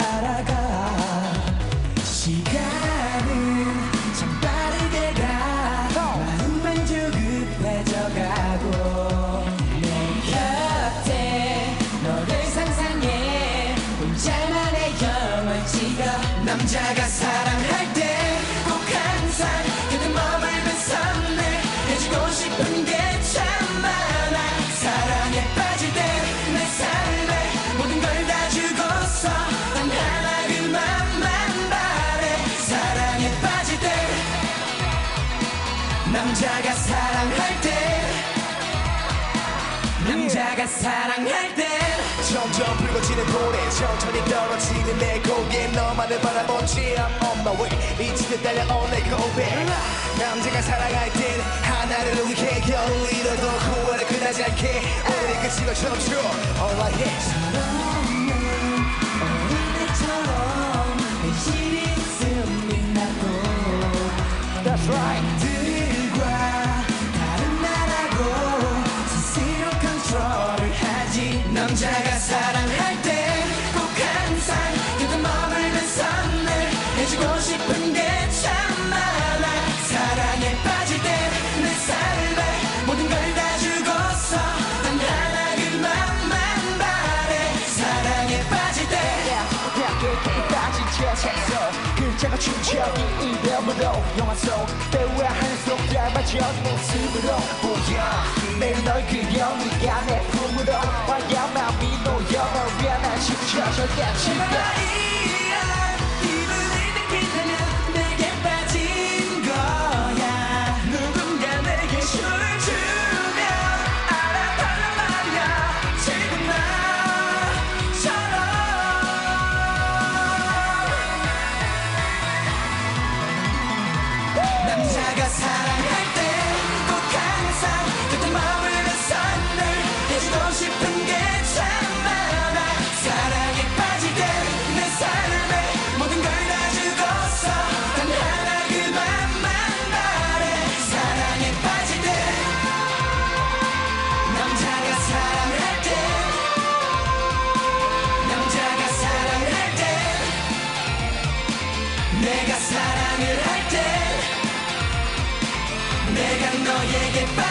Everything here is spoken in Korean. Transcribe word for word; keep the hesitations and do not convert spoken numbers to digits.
살아가. 시간은 참 빠르게 가. 마음만 조급해져가고 내 곁에 너를 상상해. 혼자만의 영원 찍어. 남자가 사랑할 때 꼭 항상 곁에 머물면 선을 해주고 싶은 게 참 많아. 사랑에 빠질 때 내 삶에 모든 걸 다 주고서 단 하나 그만만 바래. 사랑에 빠질 때 남자가 사랑할 때 남자가 사랑할 때 점점 붉어지는 고래 천천히 떨어지는 내 고개 너만을 바라보지 I'm on my way 미치듯 달려온 내 고백 남자가 사랑할 땐 하나를 위해 겨우 잃어도 후회를 그다지 않게 오늘의 끝이고 멈춰 All I have 어린애처럼 현실이 있음이 나도 That's right 들과 다른 나라고 스스로 컨트롤을 하지. 남자가 사랑할 때 꼭 항상 곁에 머물면 선을 해주고 싶은 게 참 많아. 사랑에 빠질 때 내 삶에 모든 걸 다 주고서 단 하나 그만만 바래. 사랑에 빠질 때 대학교 때까지 지어졌어 글자가 충격이 이름으로 영화 속 배우야 하늘 속 닮아진 모습으로 보여 매일 널 그려 네가 내 품으로 와야 마음이 놓여 널 위한 난 지쳐졌겠지 마이야 기분을 느낀다면 내게 빠진 거야. 누군가 내게 술 주면 알아달란 말이야. 지금 나처럼 남자가 사랑할 때 꼭 항상 곁에 머물면 선을 해주고 싶은 게 참 많아. 사랑에 빠질 때 내 삶에 모든 걸 다 주고서 단 하나 그만만 바래. 사랑에 빠질 때 남자가 사랑할 때 남자가 사랑할 때 내가 사랑을 할 때 내가 너에게 빠